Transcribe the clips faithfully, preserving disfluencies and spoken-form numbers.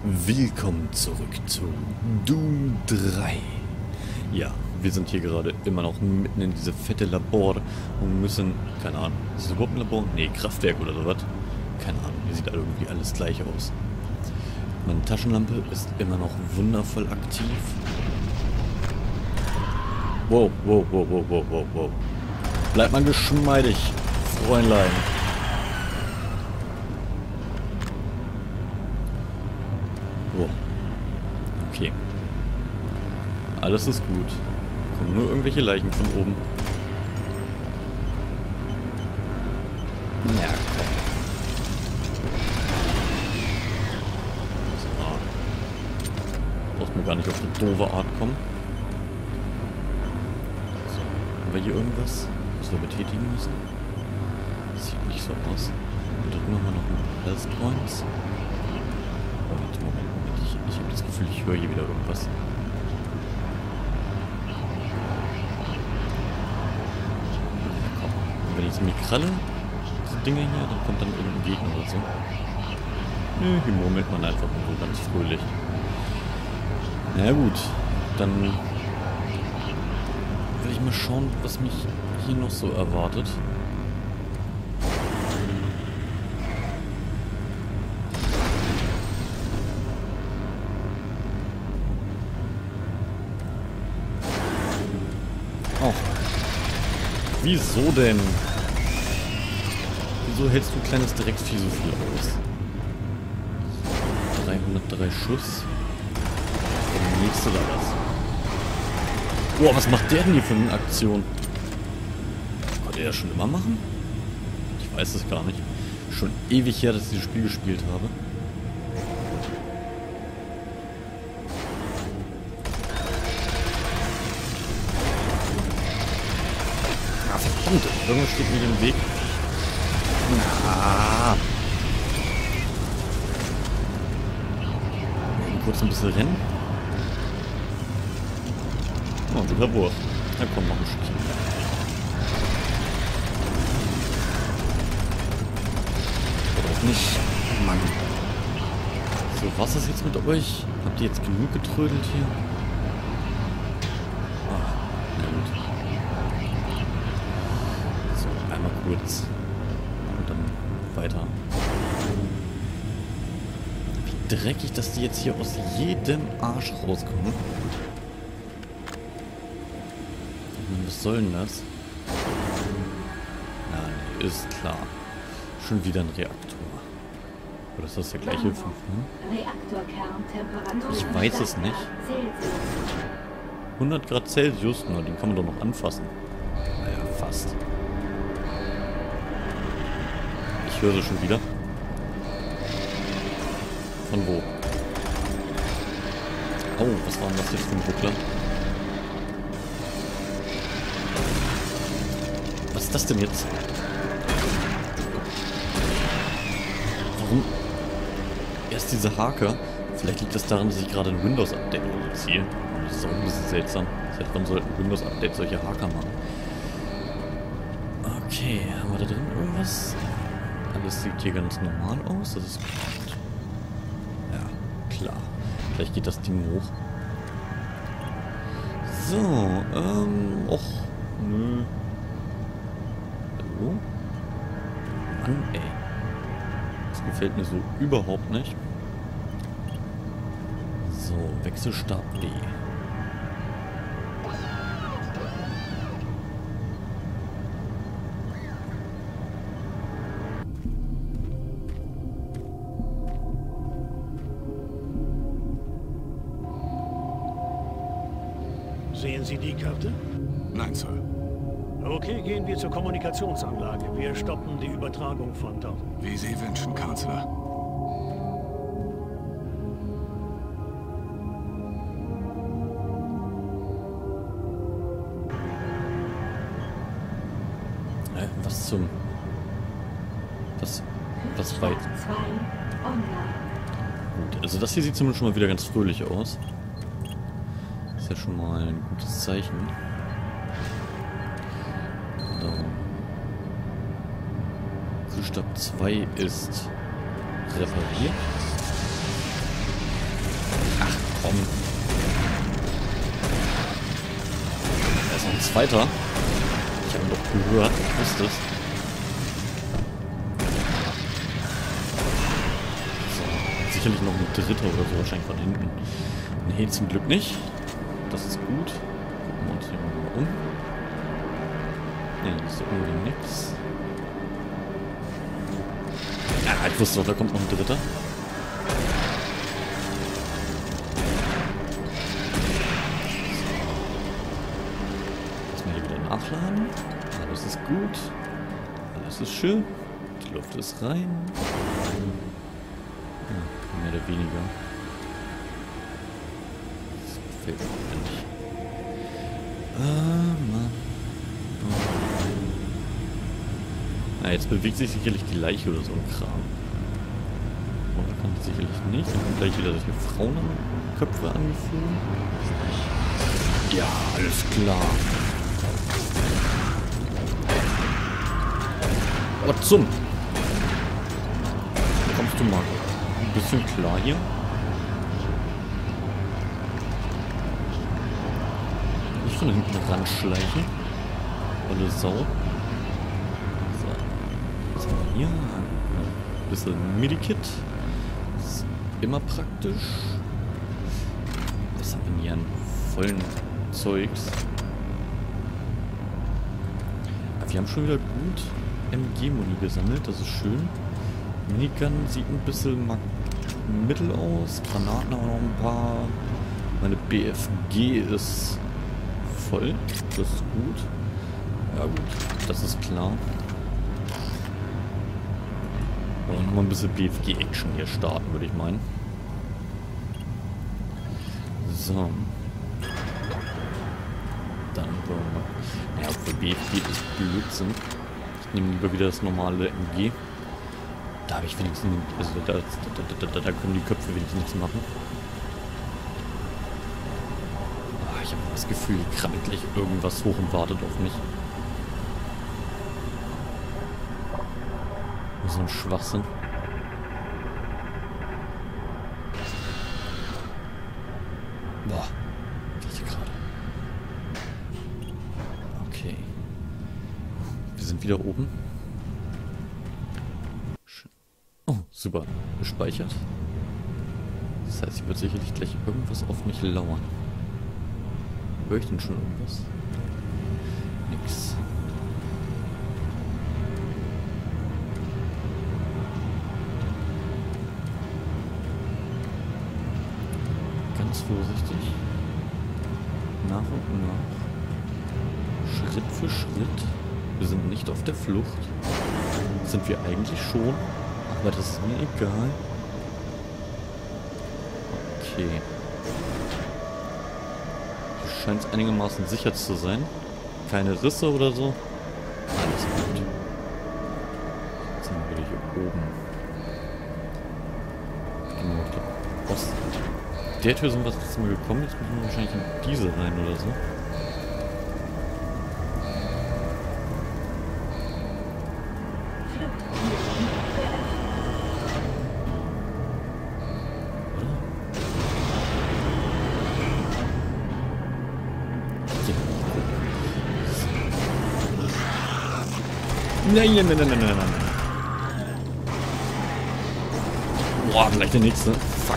Willkommen zurück zu Doom drei. Ja, wir sind hier gerade immer noch mitten in diese fette Labor und müssen, keine Ahnung, ist das überhaupt ein Labor? Nee, Kraftwerk oder sowas. Keine Ahnung, hier sieht irgendwie alles gleich aus. Meine Taschenlampe ist immer noch wundervoll aktiv. Wow, wow, wow, wow, wow, wow, wow. Bleibt mal geschmeidig, Freundlein. Oh. Okay. Alles ist gut. Kommen nur irgendwelche Leichen von oben. Ja, komm. So. Brauchst mir gar nicht auf eine doofe Art kommen. So. Haben wir hier irgendwas, was wir betätigen müssen? Das sieht nicht so aus. Wir drücken nochmal noch ein Health Points. Moment, Moment, Moment. Ich, ich habe das Gefühl, ich höre hier wieder irgendwas. Komm. Und wenn ich jetzt mir kralle, diese Dinger hier, dann kommt dann irgendein Gegner oder so. Nö, hier murmelt man einfach nur so ganz fröhlich. Na ja, gut, dann will ich mal schauen, was mich hier noch so erwartet. Oh. Wieso denn? Wieso hältst du kleines Drecksvieh so viel aus? dreihundertdrei Schuss. Der nächste da was. Boah, was macht der denn hier für eine Aktion? Konnte er das schon immer machen? Ich weiß es gar nicht. Schon ewig her, dass ich dieses Spiel gespielt habe. Ah, verdammt, irgendwas steht mir im Weg. Na. Kurz ein bisschen rennen. Oh, guter Wurf. Na komm, noch ein Stückchen. Oder auch nicht. Mann. So, was ist jetzt mit euch? Habt ihr jetzt genug getrödelt hier? Ah, na gut. So, einmal kurz. Und dann weiter. Wie dreckig, dass die jetzt hier aus jedem Arsch rauskommen. Was soll denn das? Na, nee, ist klar. Schon wieder ein Reaktor. Oder ist das der gleiche? Hm? Ich weiß es nicht. hundert Grad Celsius? Na, den kann man doch noch anfassen. Naja, fast. Ich höre sie schon wieder. Von wo? Oh, was war denn das jetzt für ein Ruckler? Was ist das denn jetzt? Warum? Erst diese Haker. Vielleicht liegt das daran, dass ich gerade ein Windows-Update ziehe. Das ist auch ein bisschen seltsam. Seit wann sollte ein Windows-Update solche Haker machen? Okay, haben wir da drin irgendwas? Alles sieht hier ganz normal aus. Das ist gut. Ja, klar. Vielleicht geht das Ding hoch. So, ähm, och, nö. Hallo? Mann, ey. Das gefällt mir so überhaupt nicht. So, Wechselstab B. Sehen Sie die Karte? Nein, Sir. Okay, gehen wir zur Kommunikationsanlage. Wir stoppen die Übertragung von dort. Wie Sie wünschen, Kanzler. Äh, was zum... Was... Was weit... Gut, also das hier sieht zumindest schon mal wieder ganz fröhlich aus. Ist ja schon mal ein gutes Zeichen. So. Stab zwei ist repariert. komm. Da ist noch ein zweiter. Ich habe ihn doch gehört, ich wusste es. So, sicherlich noch ein dritter oder so, wahrscheinlich von hinten. Nee, zum Glück nicht. Das ist gut. Gucken wir uns hier mal um. Nee, das ist irgendwie nix. Ja, ich wusste doch, da kommt noch ein dritter. Nachladen. Alles ist gut. Alles ist schön. Die Luft ist rein. Ja, mehr oder weniger. Das gefällt mir nicht. Ah, Mann. Oh. Na, jetzt bewegt sich sicherlich die Leiche oder so ein Kram. Oder kann die sicherlich nicht. Dann kommen gleich wieder solche Frauenköpfe angeflogen. Ja, alles klar. Aber zum. Kommst du mal ein bisschen klar hier? Nicht von hinten ranschleichen. Olle Sau. So. Was haben wir hier? Ein bisschen Medikit. Das ist immer praktisch. Was haben wir denn hier an vollen Zeugs? Aber wir haben schon wieder gut M G-Muni gesammelt, das ist schön. Minigun sieht ein bisschen mittel aus. Granaten haben noch ein paar. Meine B F G ist voll. Das ist gut. Ja gut, das ist klar. Und nochmal ein bisschen B F G-Action hier starten, würde ich meinen. So. Dann wollen wir... Ja, für B F G ist Blödsinn. Ich nehme lieber wieder das normale M G. Da habe ich wenigstens... Also da, da, da, da, da können die Köpfe wenigstens nichts machen. Oh, ich habe das Gefühl, hier krabbelt gleich irgendwas hoch und wartet auf mich. So ein Schwachsinn. Boah. Rieche gerade. Okay. Wir sind wieder oben. Oh, super. Gespeichert. Das heißt, hier wird sicherlich gleich irgendwas auf mich lauern. Höre ich denn schon irgendwas? Nix. Ganz vorsichtig. Nach und nach. Schritt für Schritt. Wir sind nicht auf der Flucht. Sind wir eigentlich schon. Aber das ist mir egal. Okay. Hier scheint es einigermaßen sicher zu sein. Keine Risse oder so. Alles gut. Jetzt sind wir wieder hier oben. Genau, aus der Tür sind wir jetzt mal gekommen. Jetzt müssen wir wahrscheinlich in diese rein oder so. Nein, nein, nein, nein, nein, nein, nein. Boah, gleich der nächste. Fuck.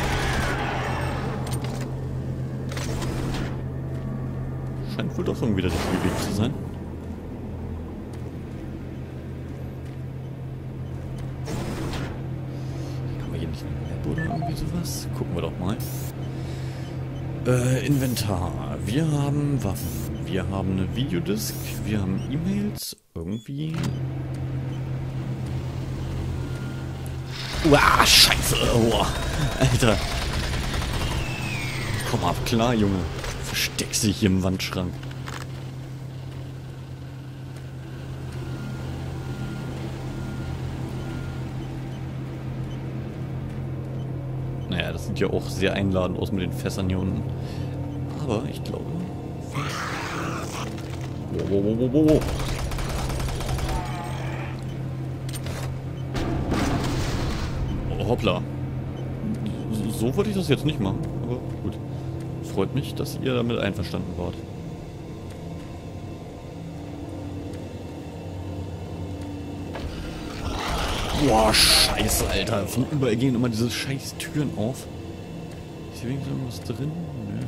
Scheint wohl doch irgendwie der richtige Weg zu sein. Haben wir hier nicht eine Map oder irgendwie sowas? Gucken wir doch mal. Äh, Inventar. Wir haben Waffen. Wir haben eine Videodisk. Wir haben E-Mails. Irgendwie. Uah, scheiße. Oh, Alter. Komm ab, klar, Junge. Versteck dich hier im Wandschrank. Naja, das sieht ja auch sehr einladend aus mit den Fässern hier unten. Aber ich glaube... Wow, wow, wow, wow, wow. Hoppla. so wollte ich das jetzt nicht machen, aber gut. Freut mich, dass ihr damit einverstanden wart. Boah, scheiße, Alter. Von überall gehen immer diese scheiß Türen auf. Ist hier wenigstens irgendwas drin? Nö.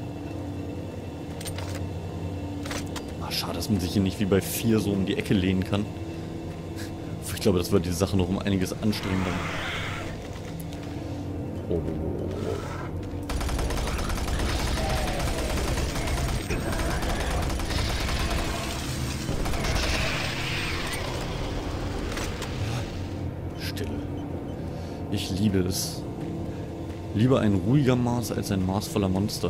Ah, schade, dass man sich hier nicht wie bei vier so um die Ecke lehnen kann. Ich glaube, das wird die Sache noch um einiges anstrengender. Oh. Stille. Ich liebe es. Lieber ein ruhiger Mars als ein Mars voller Monster.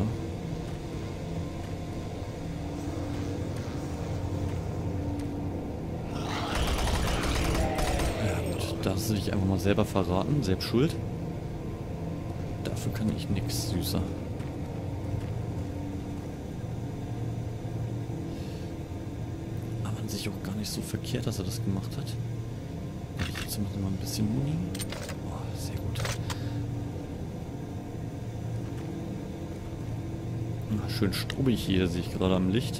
Da hast du dich einfach mal selber verraten, selbst schuld. Dafür kann ich nix, Süßer. Aber an sich auch gar nicht so verkehrt, dass er das gemacht hat. Habe ich jetzt zumindest mal ein bisschen Muni. Oh, sehr gut. Na, schön strubig hier, sehe ich gerade am Licht.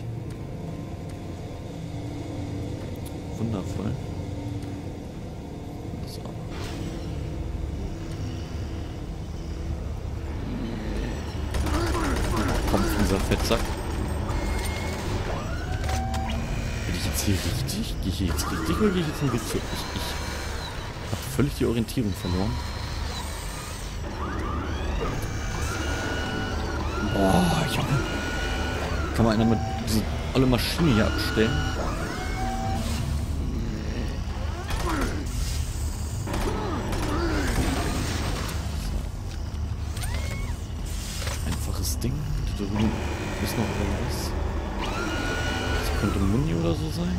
Wundervoll. Dieser Fettsack. Bin ich jetzt hier richtig? Gehe ich hier jetzt richtig oder gehe ich jetzt ein bisschen? Ich, ich habe völlig die Orientierung verloren. Boah, Junge. Kann man einer mit diese alle Maschine hier abstellen? Einfaches Ding. Da drüben ist noch irgendwas. Das könnte Muni oder so sein.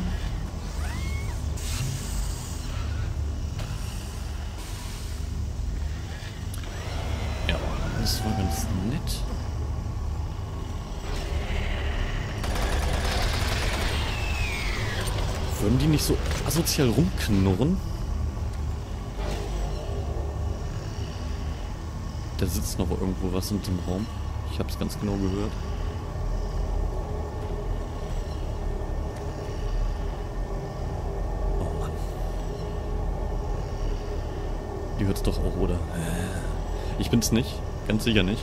Ja, das war ganz nett. Würden die nicht so asozial rumknurren? Da sitzt noch irgendwo was in dem Raum. Ich habe es ganz genau gehört. Oh Mann. Die hört's doch auch, oder? Ich bin's nicht. Ganz sicher nicht.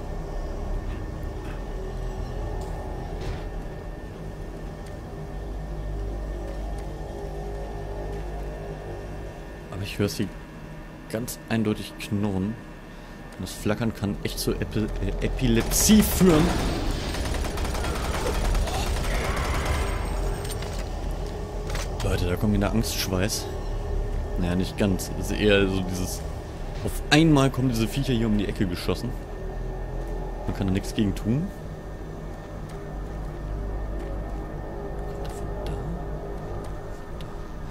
Aber ich höre sie ganz eindeutig knurren. Das Flackern kann echt zur Epi äh, Epilepsie führen. Leute, da kommt wieder Angstschweiß. Naja, nicht ganz. Es ist eher so dieses... Auf einmal kommen diese Viecher hier um die Ecke geschossen. Man kann da nichts gegen tun. Kommt er von da? Von da.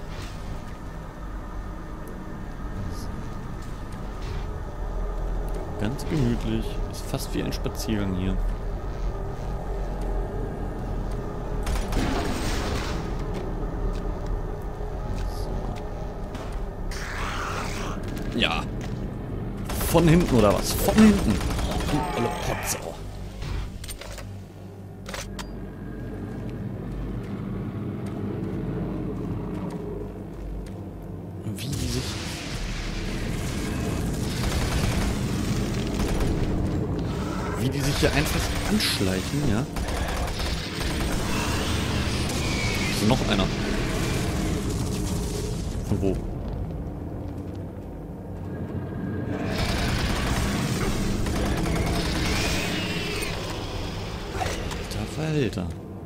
Ganz gemütlich. Ist fast wie ein Spaziergang hier. So. Ja. Von hinten oder was? Von hinten. Du olle Potsau. Wie die sich... Wie die sich hier einfach anschleichen, ja. So, noch einer. Von wo? Alter.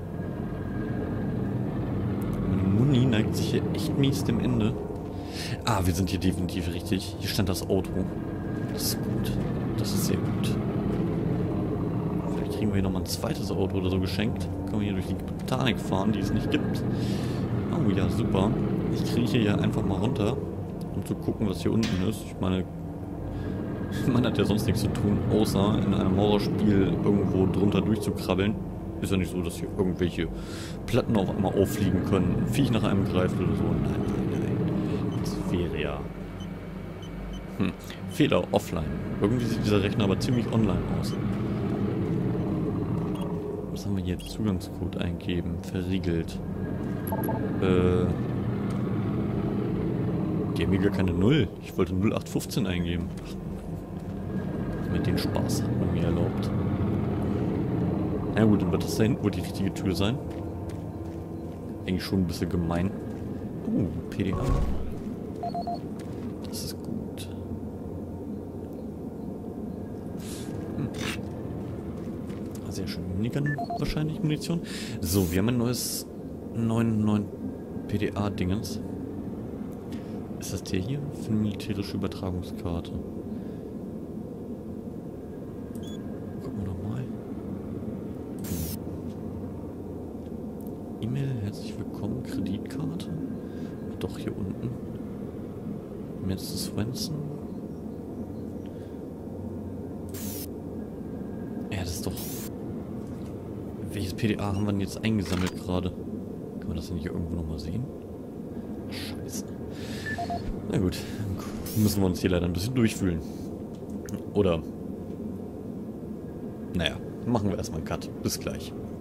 Meine Muni neigt sich hier echt mies dem Ende. Ah, wir sind hier definitiv richtig. Hier stand das Auto. Das ist gut. Das ist sehr gut. Vielleicht kriegen wir hier nochmal ein zweites Auto oder so geschenkt. Können wir hier durch die Botanik fahren, die es nicht gibt. Oh ja, super. Ich kriege hier einfach mal runter, um zu gucken, was hier unten ist. Ich meine, man hat ja sonst nichts zu tun, außer in einem Horrorspiel irgendwo drunter durchzukrabbeln. Ist ja nicht so, dass hier irgendwelche Platten auch immer auffliegen können, ein Viech nach einem greift oder so. Nein, nein, nein. Das wäre ja Hm. Fehler offline. Irgendwie sieht dieser Rechner aber ziemlich online aus. Was haben wir hier? Zugangscode eingeben. Verriegelt. Äh. Die haben hier gar keine Null. Ich wollte null acht fünfzehn eingeben. Mit den Spaß hat man mir erlaubt. Na gut, dann wird das da hinten wohl die richtige Tür sein. Eigentlich schon ein bisschen gemein. Uh, P D A. Das ist gut. Hm. Sehr schön. Minigun wahrscheinlich, Munition. So, wir haben ein neues neuen, neuen P D A-Dingens. Ist das der hier? Für eine militärische Übertragungskarte. Gucken wir nochmal. Hm. E-Mail, herzlich willkommen, Kreditkarte. Doch, hier unten. Mister Swenson. Ja, das ist doch... Welches P D A haben wir denn jetzt eingesammelt gerade? Kann man das denn hier irgendwo nochmal sehen? Scheiße. Na gut, müssen wir uns hier leider ein bisschen durchfühlen. Oder... Naja, machen wir erstmal einen Cut. Bis gleich.